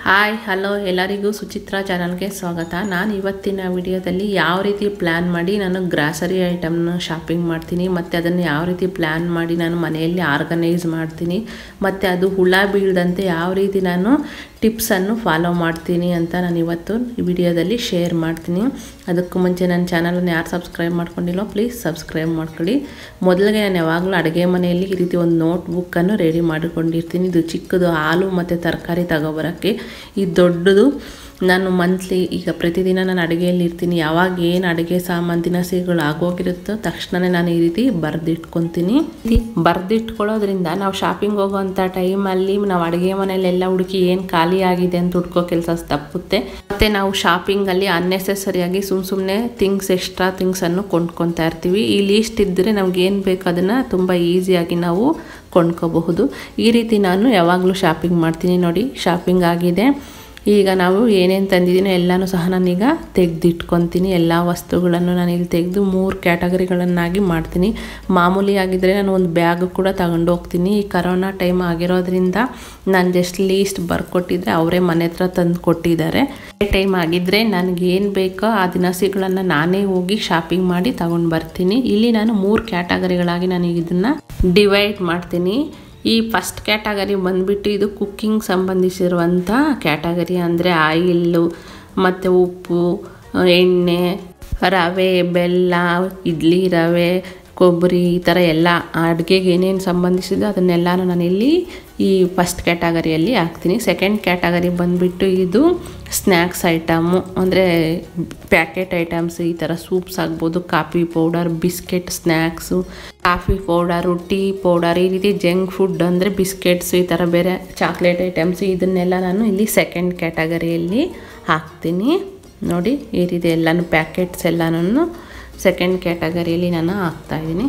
Hi hello ಎಲ್ಲರಿಗೂ ಸುಚಿತ್ರಾ ಚಾನಲ್ಗೆ ಸ್ವಾಗತ. ನಾನು ಇವತ್ತಿನ ವಿಡಿಯೋದಲ್ಲಿ ಯಾವ ರೀತಿ ಪ್ಲ್ಯಾನ್ ಮಾಡಿ ನಾನು ಗ್ರಾಸರಿ ಐಟಮ್ನ ಶಾಪಿಂಗ್ ಮಾಡ್ತೀನಿ ಮತ್ತು ಅದನ್ನು ಯಾವ ರೀತಿ ಪ್ಲ್ಯಾನ್ ಮಾಡಿ ನಾನು ಮನೆಯಲ್ಲಿ ಆರ್ಗನೈಸ್ ಮಾಡ್ತೀನಿ ಮತ್ತು ಅದು ಹುಳ ಬೀಳದಂತೆ ಯಾವ ರೀತಿ ನಾನು ಟಿಪ್ಸನ್ನು ಫಾಲೋ ಮಾಡ್ತೀನಿ ಅಂತ ನಾನು ಇವತ್ತು ಈ ವಿಡಿಯೋದಲ್ಲಿ ಶೇರ್ ಮಾಡ್ತೀನಿ. ಅದಕ್ಕೂ ಮುಂಚೆ ನನ್ನ ಚಾನಲನ್ನು ಯಾರು ಸಬ್ಸ್ಕ್ರೈಬ್ ಮಾಡ್ಕೊಂಡಿಲ್ಲೋ ಪ್ಲೀಸ್ ಸಬ್ಸ್ಕ್ರೈಬ್ ಮಾಡ್ಕೊಳ್ಳಿ. ಮೊದಲಿಗೆ ನಾನು ಯಾವಾಗಲೂ ಅಡುಗೆ ಮನೆಯಲ್ಲಿ ಈ ರೀತಿ ಒಂದು ನೋಟ್ ಬುಕ್ಕನ್ನು ರೆಡಿ ಮಾಡಿಕೊಂಡಿರ್ತೀನಿ. ಇದು ಚಿಕ್ಕದು ಹಾಲು ಮತ್ತು ತರಕಾರಿ ತಗೊಬರೋಕ್ಕೆ. ಈ ದೊಡ್ಡದು ನಾನು ಮಂತ್ಲಿ ಈಗ ಪ್ರತಿದಿನ ನಾನು ಅಡುಗೆಯಲ್ಲಿ ಇರ್ತೀನಿ. ಯಾವಾಗ ಏನು ಅಡುಗೆ ಸಾಮಾನು ದಿನಸಿಗಳು ಆಗೋಗಿರುತ್ತೋ ತಕ್ಷಣವೇ ನಾನು ಈ ರೀತಿ ಬರೆದಿಟ್ಕೊತೀನಿ. ಬರೆದಿಟ್ಕೊಳ್ಳೋದ್ರಿಂದ ನಾವು ಶಾಪಿಂಗ್ ಹೋಗೋವಂಥ ಟೈಮಲ್ಲಿ ನಾವು ಅಡುಗೆ ಮನೆಯಲ್ಲೆಲ್ಲ ಹುಡುಕಿ ಏನು ಖಾಲಿ ಆಗಿದೆ ಅಂತ ಹುಡ್ಕೋ ಕೆಲಸ ತಪ್ಪುತ್ತೆ. ಮತ್ತು ನಾವು ಶಾಪಿಂಗಲ್ಲಿ ಅನ್ನೆಸೆಸರಿಯಾಗಿ ಸುಮ್ಮನೆ ಎಕ್ಸ್ಟ್ರಾ ಥಿಂಗ್ಸನ್ನು ಕೊಂಡ್ಕೊತಾ ಇರ್ತೀವಿ. ಈ ಲೀಸ್ಟ್ ಇದ್ದರೆ ನಮ್ಗೆ ಏನು ಬೇಕು ಅದನ್ನು ತುಂಬ ಈಸಿಯಾಗಿ ನಾವು ಕೊಂಡ್ಕೋಬಹುದು. ಈ ರೀತಿ ನಾನು ಯಾವಾಗಲೂ ಶಾಪಿಂಗ್ ಮಾಡ್ತೀನಿ. ನೋಡಿ, ಶಾಪಿಂಗ್ ಆಗಿದೆ. ಈಗ ನಾವು ಏನೇನು ತಂದಿದ್ದೀನೋ ಎಲ್ಲನೂ ಸಹ ನಾನೀಗ ತೆಗೆದಿಟ್ಕೊತೀನಿ. ಎಲ್ಲ ವಸ್ತುಗಳನ್ನು ನಾನು ಇಲ್ಲಿ ತೆಗೆದು 3 ಕ್ಯಾಟಗರಿಗಳನ್ನಾಗಿ ಮಾಡ್ತೀನಿ. ಮಾಮೂಲಿ ಆಗಿದ್ದರೆ ನಾನು ಒಂದು ಬ್ಯಾಗ್ ಕೂಡ ತಗೊಂಡು ಹೋಗ್ತೀನಿ. ಈ ಕರೋನಾ ಟೈಮ್ ಆಗಿರೋದ್ರಿಂದ ನಾನು ಜಸ್ಟ್ ಲೀಸ್ಟ್ ಬರ್ಕೊಟ್ಟಿದ್ರೆ ಅವರೇ ಮನೆ ಹತ್ರ ತಂದು ಕೊಟ್ಟಿದ್ದಾರೆ. ಟೈಮ್ ಆಗಿದ್ದರೆ ನನಗೇನು ಬೇಕೋ ಆ ದಿನಸಿಗಳನ್ನು ನಾನೇ ಹೋಗಿ ಶಾಪಿಂಗ್ ಮಾಡಿ ತಗೊಂಡು ಬರ್ತೀನಿ. ಇಲ್ಲಿ ನಾನು 3 ಕ್ಯಾಟಗರಿಗಳಾಗಿ ನಾನು ಇದನ್ನು ಡಿವೈಡ್ ಮಾಡ್ತೀನಿ. ಈ ಫಸ್ಟ್ ಕ್ಯಾಟಗರಿ ಬಂದುಬಿಟ್ಟು ಇದು ಕುಕ್ಕಿಂಗ್ ಸಂಬಂಧಿಸಿರುವಂಥ ಕ್ಯಾಟಗರಿ. ಅಂದರೆ ಆಯಿಲ್ಲು ಮತ್ತು ಉಪ್ಪು, ಎಣ್ಣೆ, ರವೆ, ಬೆಲ್ಲ, ಇಡ್ಲಿ ರವೆ, ಕೊಬ್ಬರಿ, ಈ ಥರ ಎಲ್ಲ ಅಡುಗೆಗೆ ಏನೇನು ಸಂಬಂಧಿಸಿದ್ದು ಅದನ್ನೆಲ್ಲನೂ ನಾನಿಲ್ಲಿ ಈ ಫಸ್ಟ್ ಕ್ಯಾಟಗರಿಯಲ್ಲಿ ಹಾಕ್ತೀನಿ. ಸೆಕೆಂಡ್ ಕ್ಯಾಟಗರಿ ಬಂದುಬಿಟ್ಟು ಇದು ಸ್ನ್ಯಾಕ್ಸ್ ಐಟಮು, ಅಂದರೆ ಪ್ಯಾಕೆಟ್ ಐಟಮ್ಸ್, ಈ ಥರ ಸೂಪ್ಸ್ ಆಗ್ಬೋದು, coffee powder, biscuit, snacks, coffee powder, tea powder, ಈ ರೀತಿ ಜಂಕ್ ಫುಡ್ ಅಂದರೆ ಬಿಸ್ಕೆಟ್ಸು, ಈ ಥರ ಬೇರೆ ಚಾಕ್ಲೇಟ್ ಐಟಮ್ಸು, ಇದನ್ನೆಲ್ಲ ನಾನು ಇಲ್ಲಿ ಸೆಕೆಂಡ್ ಕ್ಯಾಟಗರಿಯಲ್ಲಿ ಹಾಕ್ತೀನಿ. ನೋಡಿ, ಈ ರೀತಿ ಎಲ್ಲನೂ ಪ್ಯಾಕೆಟ್ಸ್ ಎಲ್ಲನೂ ಸೆಕೆಂಡ್ ಕ್ಯಾಟಗರಿಯಲ್ಲಿ ನಾನು ಹಾಕ್ತಾಯಿದ್ದೀನಿ.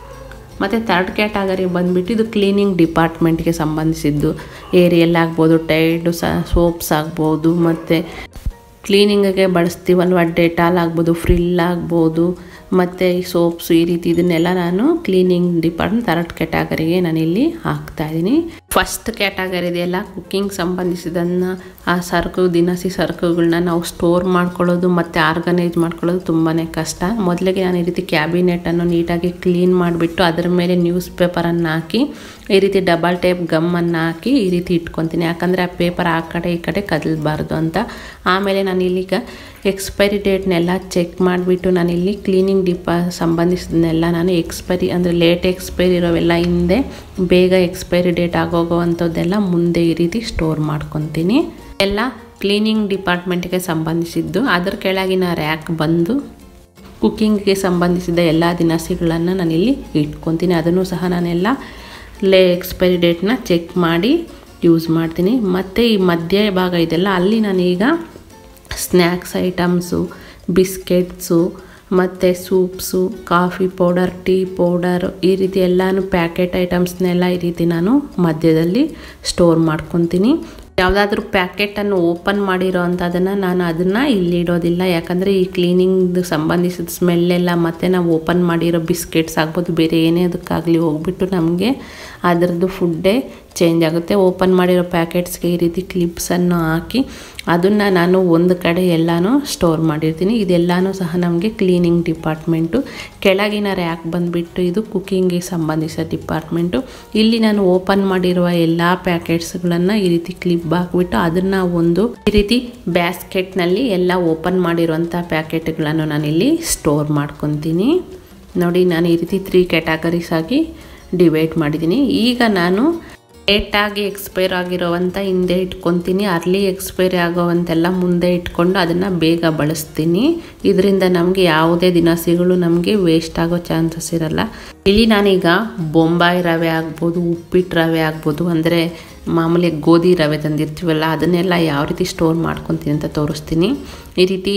ಮತ್ತು ಥರ್ಡ್ ಕ್ಯಾಟಗರಿ ಬಂದುಬಿಟ್ಟು ಇದು ಕ್ಲೀನಿಂಗ್ ಡಿಪಾರ್ಟ್ಮೆಂಟ್ಗೆ ಸಂಬಂಧಿಸಿದ್ದು. ಏರಿಯಲ್ ಆಗ್ಬೋದು, ಟೈಡು ಸೋಪ್ಸ್ ಆಗ್ಬೋದು, ಮತ್ತು ಕ್ಲೀನಿಂಗಿಗೆ ಬಳಸ್ತೀವಲ್ವ ಡೆಟಾಲ್ ಆಗ್ಬೋದು, ಫ್ರಿಲ್ ಆಗ್ಬೋದು, ಮತ್ತು ಈ ಸೋಪ್ಸು, ಈ ರೀತಿ ಇದನ್ನೆಲ್ಲ ನಾನು ಕ್ಲೀನಿಂಗ್ ಡಿಪಾರ್ಟ್ಮೆಂಟ್ ಥರ್ಡ್ ಕ್ಯಾಟಗರಿಗೆ ನಾನಿಲ್ಲಿ ಹಾಕ್ತಾಯಿದ್ದೀನಿ. ಫಸ್ಟ್ ಕ್ಯಾಟಗರಿ ಇದೆಲ್ಲ ಕುಕ್ಕಿಂಗ್ ಸಂಬಂಧಿಸಿದನ್ನು ಆ ದಿನಸಿ ಸರಕುಗಳನ್ನ ನಾವು ಸ್ಟೋರ್ ಮಾಡ್ಕೊಳ್ಳೋದು ಮತ್ತು ಆರ್ಗನೈಸ್ ಮಾಡ್ಕೊಳ್ಳೋದು ತುಂಬಾ ಕಷ್ಟ. ಮೊದಲಿಗೆ ನಾನು ಈ ರೀತಿ ಕ್ಯಾಬಿನೆಟನ್ನು ನೀಟಾಗಿ ಕ್ಲೀನ್ ಮಾಡಿಬಿಟ್ಟು ಅದರ ಮೇಲೆ ನ್ಯೂಸ್ ಪೇಪರನ್ನು ಹಾಕಿ ಈ ರೀತಿ ಡಬಲ್ ಟೇಪ್ ಗಮ್ಮನ್ನು ಹಾಕಿ ಈ ರೀತಿ ಇಟ್ಕೊತೀನಿ. ಯಾಕಂದರೆ ಆ ಪೇಪರ್ ಆ ಕಡೆ ಈ ಕಡೆ ಕದಲಬಾರ್ದು ಅಂತ. ಆಮೇಲೆ ನಾನು ಇಲ್ಲಿಗ ಎಕ್ಸ್ಪೈರಿ ಡೇಟ್ನೆಲ್ಲ ಚೆಕ್ ಮಾಡಿಬಿಟ್ಟು ನಾನಿಲ್ಲಿ ಕ್ಲೀನಿಂಗ್ ಸಂಬಂಧಿಸಿದನ್ನೆಲ್ಲ ನಾನು ಎಕ್ಸ್ಪೈರಿ ಅಂದರೆ ಲೇಟ್ ಎಕ್ಸ್ಪೈರಿ ಇರೋವೆಲ್ಲ ಹಿಂದೆ, ಬೇಗ ಎಕ್ಸ್ಪೈರಿ ಡೇಟ್ ಆಗೋವಂಥದ್ದೆಲ್ಲ ಮುಂದೆ ಈ ರೀತಿ ಸ್ಟೋರ್ ಮಾಡ್ಕೊತೀನಿ. ಎಲ್ಲ ಕ್ಲೀನಿಂಗ್ ಡಿಪಾರ್ಟ್ಮೆಂಟ್ಗೆ ಸಂಬಂಧಿಸಿದ್ದು. ಅದರ ಕೆಳಗಿನ ರ್ಯಾಕ್ ಬಂದು ಕುಕ್ಕಿಂಗ್ಗೆ ಸಂಬಂಧಿಸಿದ ಎಲ್ಲ ದಿನಸಿಗಳನ್ನು ನಾನಿಲ್ಲಿ ಇಟ್ಕೊತೀನಿ. ಅದನ್ನು ಸಹ ನಾನೆಲ್ಲ ಎಕ್ಸ್ಪೈರಿ ಡೇಟ್ನ ಚೆಕ್ ಮಾಡಿ ಯೂಸ್ ಮಾಡ್ತೀನಿ. ಮತ್ತು ಈ ಮಧ್ಯ ಭಾಗ ಇದೆಲ್ಲ ಅಲ್ಲಿ ನಾನೀಗ ಸ್ನ್ಯಾಕ್ಸ್ ಐಟಮ್ಸು, ಬಿಸ್ಕೆಟ್ಸು, ಮತ್ತು soups, coffee powder, tea powder, ಈ ರೀತಿ ಎಲ್ಲನೂ ಪ್ಯಾಕೆಟ್ ಐಟಮ್ಸ್ನೆಲ್ಲ ಈ ರೀತಿ ನಾನು ಮಧ್ಯದಲ್ಲಿ ಸ್ಟೋರ್ ಮಾಡ್ಕೊತೀನಿ. ಯಾವುದಾದ್ರೂ ಪ್ಯಾಕೆಟನ್ನು ಓಪನ್ ಮಾಡಿರೋ ಅಂಥದ್ದನ್ನು ನಾನು ಅದನ್ನು ಇಲ್ಲಿಡೋದಿಲ್ಲ. ಯಾಕಂದರೆ ಈ ಕ್ಲೀನಿಂಗ್ ಸಂಬಂಧಿಸಿದ ಸ್ಮೆಲ್ಲೆಲ್ಲ ಮತ್ತು ನಾವು ಓಪನ್ ಮಾಡಿರೋ ಬಿಸ್ಕೆಟ್ಸ್ ಆಗ್ಬೋದು, ಬೇರೆ ಏನೇ ಅದಕ್ಕಾಗಲಿ ಹೋಗ್ಬಿಟ್ಟು ನಮಗೆ ಅದರದ್ದು ಫುಡ್ಡೇ ಚೇಂಜ್ ಆಗುತ್ತೆ. ಓಪನ್ ಮಾಡಿರೋ ಪ್ಯಾಕೆಟ್ಸ್ಗೆ ಈ ರೀತಿ ಕ್ಲಿಪ್ಸನ್ನು ಹಾಕಿ ಅದನ್ನು ನಾನು ಒಂದು ಕಡೆ ಎಲ್ಲನೂ ಸ್ಟೋರ್ ಮಾಡಿರ್ತೀನಿ. ಇದೆಲ್ಲನೂ ಸಹ ನಮಗೆ ಕ್ಲೀನಿಂಗ್ ಡಿಪಾರ್ಟ್ಮೆಂಟು. ಕೆಳಗಿನ ರ್ಯಾಕ್ ಬಂದುಬಿಟ್ಟು ಇದು ಕುಕ್ಕಿಂಗಿಗೆ ಸಂಬಂಧಿಸಿದ ಡಿಪಾರ್ಟ್ಮೆಂಟು. ಇಲ್ಲಿ ನಾನು ಓಪನ್ ಮಾಡಿರುವ ಎಲ್ಲ ಪ್ಯಾಕೆಟ್ಸ್ಗಳನ್ನು ಈ ರೀತಿ ಕ್ಲಿಪ್ ಹಾಕ್ಬಿಟ್ಟು ಅದನ್ನು ಒಂದು ಈ ರೀತಿ ಬ್ಯಾಸ್ಕೆಟ್ನಲ್ಲಿ ಎಲ್ಲ ಓಪನ್ ಮಾಡಿರುವಂಥ ಪ್ಯಾಕೆಟ್ಗಳನ್ನು ನಾನಿಲ್ಲಿ ಸ್ಟೋರ್ ಮಾಡ್ಕೊತೀನಿ. ನೋಡಿ, ನಾನು ಈ ರೀತಿ 3 ಕ್ಯಾಟಗರೀಸ್ ಆಗಿ ಡಿವೈಡ್ ಮಾಡಿದ್ದೀನಿ. ಈಗ ನಾನು ಲೇಟಾಗಿ ಎಕ್ಸ್ಪೈರ್ ಆಗಿರೋವಂಥ ಹಿಂದೆ ಇಟ್ಕೊತೀನಿ, ಅರ್ಲಿ ಎಕ್ಸ್ಪೈರಿ ಆಗೋವಂತೆಲ್ಲ ಮುಂದೆ ಇಟ್ಕೊಂಡು ಅದನ್ನು ಬೇಗ ಬಳಸ್ತೀನಿ. ಇದರಿಂದ ನಮಗೆ ಯಾವುದೇ ದಿನಸಿಗಳು ನಮಗೆ ವೇಸ್ಟ್ ಆಗೋ ಚಾನ್ಸಸ್ ಇರಲ್ಲ. ಇಲ್ಲಿ ನಾನೀಗ ಬೊಂಬಾಯಿ ರವೆ ಆಗ್ಬೋದು, ಉಪ್ಪಿಟ್ಟು ರವೆ ಆಗ್ಬೋದು, ಅಂದರೆ ಮಾಮೂಲಿ ಗೋಧಿ ರವೆ ತಂದಿರ್ತೀವಲ್ಲ ಅದನ್ನೆಲ್ಲ ಯಾವ ರೀತಿ ಸ್ಟೋರ್ ಮಾಡ್ಕೊತೀನಿ ಅಂತ ತೋರಿಸ್ತೀನಿ. ಈ ರೀತಿ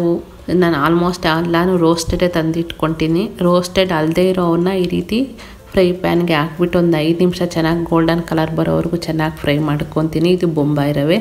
ನಾನು ಆಲ್ಮೋಸ್ಟ್ ಎಲ್ಲನೂ ರೋಸ್ಟೆಡೇ ತಂದಿಟ್ಕೊತೀನಿ. ರೋಸ್ಟೆಡ್ ಅಲ್ಲದೆ ಇರೋವನ್ನ ಈ ರೀತಿ ಫ್ರೈ ಪ್ಯಾನ್ಗೆ ಹಾಕ್ಬಿಟ್ಟು ಒಂದು 5 ನಿಮಿಷ ಚೆನ್ನಾಗಿ ಗೋಲ್ಡನ್ ಕಲರ್ ಬರೋವರೆಗೂ ಚೆನ್ನಾಗಿ ಫ್ರೈ ಮಾಡ್ಕೊತೀನಿ. ಇದು ಬೊಂಬಾಯಿ ರವೆ.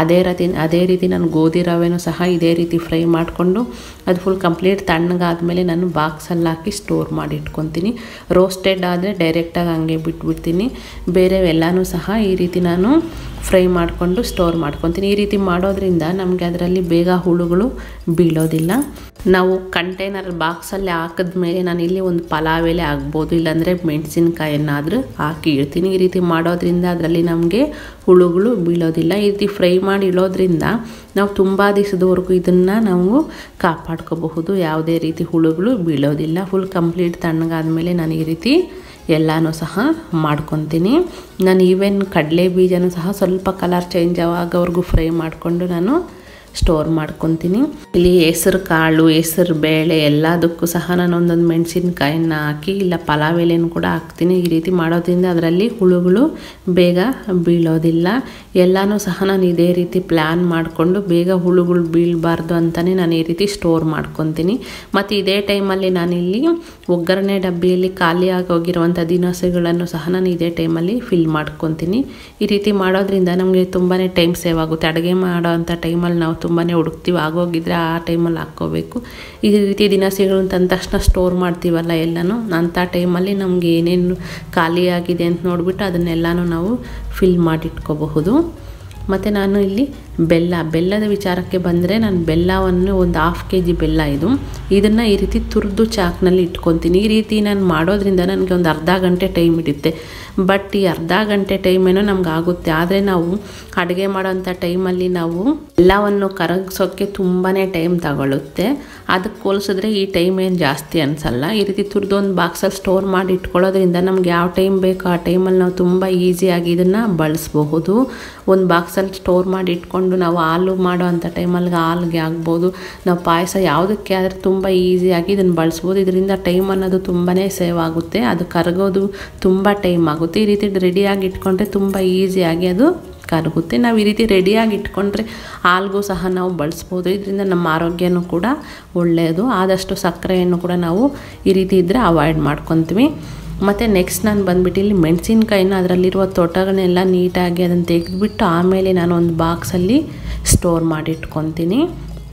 ಅದೇ ರೀತಿ ನಾನು ಗೋಧಿ ರವೆನೂ ಸಹ ಇದೇ ರೀತಿ ಫ್ರೈ ಮಾಡಿಕೊಂಡು ಅದು ಫುಲ್ ಕಂಪ್ಲೀಟ್ ತಣ್ಣಗಾದ್ಮೇಲೆ ನಾನು ಬಾಕ್ಸಲ್ಲಿ ಹಾಕಿ ಸ್ಟೋರ್ ಮಾಡಿ ಇಟ್ಕೊತೀನಿ. ರೋಸ್ಟೆಡ್ ಆದರೆ ಡೈರೆಕ್ಟಾಗಿ ಹಂಗೆ ಬಿಟ್ಬಿಡ್ತೀನಿ. ಬೇರೆವೆಲ್ಲನೂ ಸಹ ಈ ರೀತಿ ನಾನು ಫ್ರೈ ಮಾಡಿಕೊಂಡು ಸ್ಟೋರ್ ಮಾಡ್ಕೊತೀನಿ. ಈ ರೀತಿ ಮಾಡೋದ್ರಿಂದ ನಮಗೆ ಅದರಲ್ಲಿ ಬೇಗ ಹುಳುಗಳು ಬೀಳೋದಿಲ್ಲ. ನಾವು ಕಂಟೈನರ್ ಬಾಕ್ಸಲ್ಲಿ ಹಾಕಿದ್ಮೇಲೆ ನಾನು ಇಲ್ಲಿ ಒಂದು ಪಲಾವ್ ಎಲೆ ಆಗ್ಬೋದು, ಇಲ್ಲಾಂದರೆ ಮೆಣಸಿನ್ಕಾಯನ್ನಾದರೂ ಹಾಕಿ ಇಡ್ತೀನಿ. ಈ ರೀತಿ ಮಾಡೋದ್ರಿಂದ ಅದರಲ್ಲಿ ನಮಗೆ ಹುಳುಗಳು ಬೀಳೋದಿಲ್ಲ. ಈ ರೀತಿ ಫ್ರೈ ಮಾಡಿ ಇಡೋದ್ರಿಂದ ನಾವು ತುಂಬ ದಿವಸದವರೆಗೂ ಇದನ್ನು ನಾವು ಕಾಪಾಡ್ಕೋಬಹುದು. ಯಾವುದೇ ರೀತಿ ಹುಳುಗಳು ಬೀಳೋದಿಲ್ಲ. ಫುಲ್ ಕಂಪ್ಲೀಟ್ ತಣ್ಣಗಾದ್ಮೇಲೆ ನಾನು ಈ ರೀತಿ ಎಲ್ಲನೂ ಸಹ ಮಾಡ್ಕೊತೀನಿ. ನಾನು ಈವನ್ ಕಡಲೆ ಬೀಜನೂ ಸಹ ಸ್ವಲ್ಪ ಕಲರ್ ಚೇಂಜ್ ಆಗೋವರೆಗೂ ಫ್ರೈ ಮಾಡಿಕೊಂಡು ನಾನು ಸ್ಟೋರ್ ಮಾಡ್ಕೊತೀನಿ. ಇಲ್ಲಿ ಹೆಸರು ಕಾಳು, ಹೆಸರು ಬೇಳೆ ಎಲ್ಲದಕ್ಕೂ ಸಹ ನಾನು ಒಂದೊಂದು ಮೆಣಸಿನ್ಕಾಯನ್ನ ಹಾಕಿ ಇಲ್ಲ ಪಲಾವ್ ಎಲೆನೂ ಕೂಡ ಹಾಕ್ತೀನಿ. ಈ ರೀತಿ ಮಾಡೋದ್ರಿಂದ ಅದರಲ್ಲಿ ಹುಳುಗಳು ಬೇಗ ಬೀಳೋದಿಲ್ಲ. ಎಲ್ಲನೂ ಸಹ ನಾನು ಇದೇ ರೀತಿ ಪ್ಲ್ಯಾನ್ ಮಾಡಿಕೊಂಡು ಬೇಗ ಹುಳುಗಳು ಬೀಳಬಾರ್ದು ಅಂತಲೇ ನಾನು ಈ ರೀತಿ ಸ್ಟೋರ್ ಮಾಡ್ಕೊತೀನಿ. ಮತ್ತು ಇದೇ ಟೈಮಲ್ಲಿ ನಾನಿಲ್ಲಿ ಒಗ್ಗರಣೆ ಡಬ್ಬಿಯಲ್ಲಿ ಖಾಲಿ ಆಗೋಗಿರುವಂಥ ದಿನಸಿಗಳನ್ನು ಸಹ ನಾನು ಇದೇ ಟೈಮಲ್ಲಿ ಫಿಲ್ ಮಾಡ್ಕೊತೀನಿ. ಈ ರೀತಿ ಮಾಡೋದ್ರಿಂದ ನಮಗೆ ತುಂಬಾ ಟೈಮ್ ಸೇವ್ ಆಗುತ್ತೆ. ಅಡುಗೆ ಮಾಡೋ ಅಂಥ ಟೈಮಲ್ಲಿ ನಾವು ತುಂಬಾ ಹುಡುಕ್ತೀವಿ, ಆಗೋಗಿದ್ರೆ ಆ ಟೈಮಲ್ಲಿ ಹಾಕ್ಕೋಬೇಕು. ಈ ರೀತಿ ದಿನಸಿಗಳು ತಂದ ತಕ್ಷಣ ಸ್ಟೋರ್ ಮಾಡ್ತೀವಲ್ಲ ಎಲ್ಲನೂ, ಅಂಥ ಟೈಮಲ್ಲಿ ನಮಗೆ ಏನೇನು ಖಾಲಿ ಆಗಿದೆ ಅಂತ ನೋಡಿಬಿಟ್ಟು ಅದನ್ನೆಲ್ಲನೂ ನಾವು ಫಿಲ್ ಮಾಡಿಟ್ಕೋಬಹುದು. ಮತ್ತು ನಾನು ಇಲ್ಲಿ ಬೆಲ್ಲದ ವಿಚಾರಕ್ಕೆ ಬಂದರೆ ನಾನು ಬೆಲ್ಲವನ್ನು ಒಂದು 1/2 kg ಬೆಲ್ಲ ಇದನ್ನು ಈ ರೀತಿ ತುರಿದು ಚಾಕ್ನಲ್ಲಿ ಇಟ್ಕೊತೀನಿ. ಈ ರೀತಿ ನಾನು ಮಾಡೋದ್ರಿಂದ ನನಗೆ ಒಂದು ಅರ್ಧ ಗಂಟೆ ಟೈಮ್ ಹಿಡಿಯುತ್ತೆ. ಬಟ್ ಈ ಅರ್ಧ ಗಂಟೆ ಟೈಮೇನೋ ನಮ್ಗೆ ಆಗುತ್ತೆ. ಆದರೆ ನಾವು ಅಡುಗೆ ಮಾಡೋಂಥ ಟೈಮಲ್ಲಿ ನಾವು ಎಲ್ಲವನ್ನು ಕರಗಿಸೋಕ್ಕೆ ತುಂಬಾ ಟೈಮ್ ತಗೊಳ್ಳುತ್ತೆ. ಅದಕ್ಕೆ ಹೋಲಿಸಿದ್ರೆ ಈ ಟೈಮ್ ಏನು ಜಾಸ್ತಿ ಅನಿಸಲ್ಲ. ಈ ರೀತಿ ತುರಿದು ಒಂದು ಬಾಕ್ಸಲ್ಲಿ ಸ್ಟೋರ್ ಮಾಡಿ ಇಟ್ಕೊಳ್ಳೋದ್ರಿಂದ ನಮ್ಗೆ ಯಾವ ಟೈಮ್ ಬೇಕೋ ಆ ಟೈಮಲ್ಲಿ ನಾವು ತುಂಬ ಈಸಿಯಾಗಿ ಇದನ್ನು ಬಳಸ್ಬಹುದು. ಒಂದು ಬಾಕ್ಸಲ್ಲಿ ಸ್ಟೋರ್ ಮಾಡಿ ಇಟ್ಕೊಂಡು ನಾವು ಹಾಲು ಮಾಡೋ ಅಂಥ ಟೈಮಲ್ಲಿ ಹಾಲಿಗೆ ಆಗ್ಬೋದು, ನಾವು ಪಾಯಸ ಯಾವುದಕ್ಕೆ ಆದರೆ ತುಂಬ ಈಸಿಯಾಗಿ ಇದನ್ನು ಬಳಸ್ಬೋದು. ಇದರಿಂದ ಟೈಮ್ ಅನ್ನೋದು ತುಂಬಾ ಸೇವ್ ಆಗುತ್ತೆ. ಅದು ಕರಗೋದು ತುಂಬ ಟೈಮ್ ಆಗುತ್ತೆ. ಈ ರೀತಿ ರೆಡಿಯಾಗಿ ಇಟ್ಕೊಂಡ್ರೆ ತುಂಬ ಈಸಿಯಾಗಿ ಅದು ಕರಗುತ್ತೆ. ನಾವು ಈ ರೀತಿ ರೆಡಿಯಾಗಿ ಇಟ್ಕೊಂಡ್ರೆ ಹಾಲ್ಗೂ ಸಹ ನಾವು ಬಳಸ್ಬೋದು. ಇದರಿಂದ ನಮ್ಮ ಆರೋಗ್ಯನೂ ಕೂಡ ಒಳ್ಳೆಯದು. ಆದಷ್ಟು ಸಕ್ಕರೆಯನ್ನು ಕೂಡ ನಾವು ಈ ರೀತಿ ಇದ್ದರೆ ಅವಾಯ್ಡ್ ಮಾಡ್ಕೊತೀವಿ. ಮತ್ತು ನೆಕ್ಸ್ಟ್ ನಾನು ಬಂದುಬಿಟ್ಟು ಇಲ್ಲಿ ಮೆಣಸಿನ್ಕಾಯಿನ ಅದರಲ್ಲಿರುವ ತೊಟಗಳನ್ನೆಲ್ಲ ನೀಟಾಗಿ ಅದನ್ನು ತೆಗೆದುಬಿಟ್ಟು ಆಮೇಲೆ ನಾನು ಒಂದು ಬಾಕ್ಸಲ್ಲಿ ಸ್ಟೋರ್ ಮಾಡಿಟ್ಕೊತೀನಿ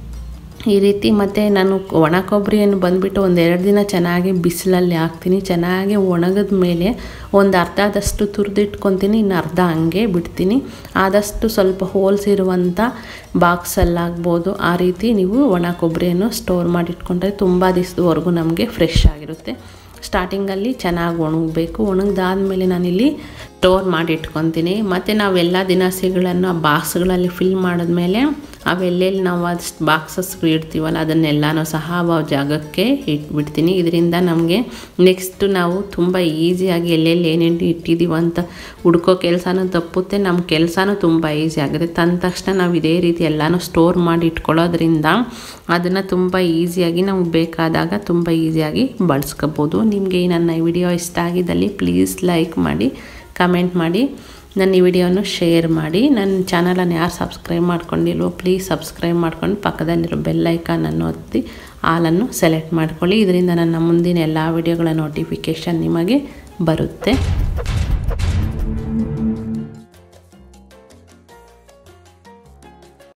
ಈ ರೀತಿ. ಮತ್ತು ನಾನು ಒಣ ಕೊಬ್ಬರಿಯನ್ನು ಬಂದುಬಿಟ್ಟು ಒಂದು 2 ದಿನ ಚೆನ್ನಾಗಿ ಬಿಸಿಲಲ್ಲಿ ಹಾಕ್ತೀನಿ. ಚೆನ್ನಾಗಿ ಒಣಗಿದ ಮೇಲೆ ಒಂದು ಅರ್ಧದಷ್ಟು ತುರಿದಿಟ್ಕೊತೀನಿ, ಇನ್ನು ಅರ್ಧ ಹಂಗೆ ಬಿಡ್ತೀನಿ. ಆದಷ್ಟು ಸ್ವಲ್ಪ ಹೋಲ್ಸ್ ಇರುವಂಥ ಬಾಕ್ಸಲ್ಲಾಗ್ಬೋದು ಆ ರೀತಿ ನೀವು ಒಣ ಕೊಬ್ಬರಿಯನ್ನು ಸ್ಟೋರ್ ಮಾಡಿಟ್ಕೊಂಡ್ರೆ ತುಂಬ ದಿವಸದವರೆಗೂ ನಮಗೆ ಫ್ರೆಶ್ ಆಗಿರುತ್ತೆ. ಸ್ಟಾರ್ಟಿಂಗಲ್ಲಿ ಚೆನ್ನಾಗಿ ಒಣಗಬೇಕು. ಒಣಗಿದಾದ್ಮೇಲೆ ನಾನಿಲ್ಲಿ ಸ್ಟೋರ್ ಮಾಡಿ ಇಟ್ಕೊತೀನಿ. ಮತ್ತು ನಾವೆಲ್ಲ ದಿನಸಿಗಳನ್ನು ಆ ಬಾಕ್ಸ್ಗಳಲ್ಲಿ ಫಿಲ್ ಮಾಡಿದ್ಮೇಲೆ ಅವೆಲ್ಲೆಲ್ಲಿ ನಾವು ಅದು ಬಾಕ್ಸಸ್ ಇಡ್ತೀವಲ್ಲ ಅದನ್ನೆಲ್ಲನೂ ಸಹ ಆ ಜಾಗಕ್ಕೆ ಇಟ್ಬಿಡ್ತೀನಿ. ಇದರಿಂದ ನಮಗೆ ನೆಕ್ಸ್ಟ್ ನಾವು ತುಂಬ ಈಸಿಯಾಗಿ ಎಲ್ಲೆಲ್ಲಿ ಏನೇನು ಇಟ್ಟಿದ್ದೀವಿ ಅಂತ ಹುಡ್ಕೋ ಕೆಲಸನೂ ತಪ್ಪುತ್ತೆ, ನಮ್ಮ ಕೆಲಸನೂ ತುಂಬ ಈಸಿ ಆಗುತ್ತೆ. ತಂದ ತಕ್ಷಣ ನಾವು ಇದೇ ರೀತಿ ಎಲ್ಲನೂ ಸ್ಟೋರ್ ಮಾಡಿ ಇಟ್ಕೊಳ್ಳೋದ್ರಿಂದ ಅದನ್ನು ತುಂಬ ಈಸಿಯಾಗಿ ನಮ್ಗೆ ಬೇಕಾದಾಗ ತುಂಬ ಈಸಿಯಾಗಿ ಬಳಸ್ಕೋಬೋದು. ನಿಮಗೆ ನನ್ನ ವಿಡಿಯೋ ಇಷ್ಟ ಆಗಿದ್ದಲ್ಲಿ ಪ್ಲೀಸ್ ಲೈಕ್ ಮಾಡಿ, ಕಮೆಂಟ್ ಮಾಡಿ, ನನ್ನ ಈ ವಿಡಿಯೋನ ಶೇರ್ ಮಾಡಿ. ನನ್ನ ಚಾನಲನ್ನು ಯಾರು ಸಬ್ಸ್ಕ್ರೈಬ್ ಮಾಡ್ಕೊಂಡಿಲ್ವೋ ಪ್ಲೀಸ್ ಸಬ್ಸ್ಕ್ರೈಬ್ ಮಾಡ್ಕೊಂಡು ಪಕ್ಕದಲ್ಲಿರೋ ಬೆಲ್ ಐಕಾನನ್ನು ಒತ್ತಿ ಆಲನ್ನು ಸೆಲೆಕ್ಟ್ ಮಾಡ್ಕೊಳ್ಳಿ. ಇದರಿಂದ ನನ್ನ ಮುಂದಿನ ಎಲ್ಲ ವಿಡಿಯೋಗಳ ನೋಟಿಫಿಕೇಷನ್ ನಿಮಗೆ ಬರುತ್ತೆ.